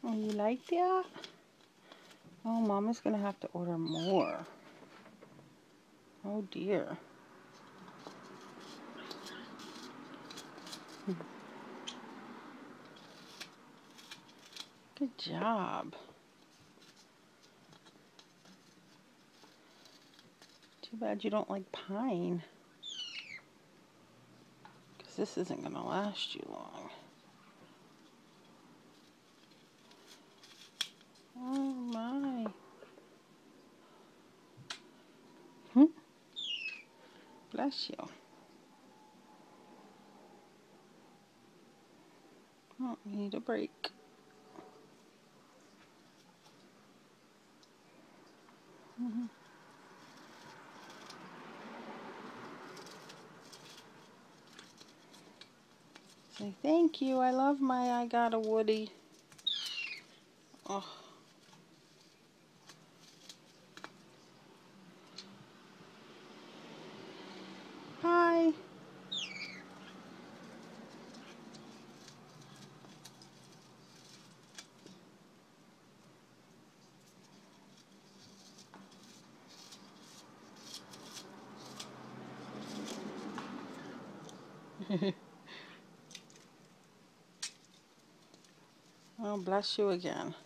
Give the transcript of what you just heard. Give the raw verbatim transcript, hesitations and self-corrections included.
Oh, you like that? Oh, Mama's gonna have to order more. Oh dear. Good job. Too bad you don't like pine. Because this isn't going to last you long. Oh my. Hmm? Bless you. Oh, you need a break. Mm-hmm. Say thank you. I love my I got a Woody. Oh. Hi. Oh, bless you again.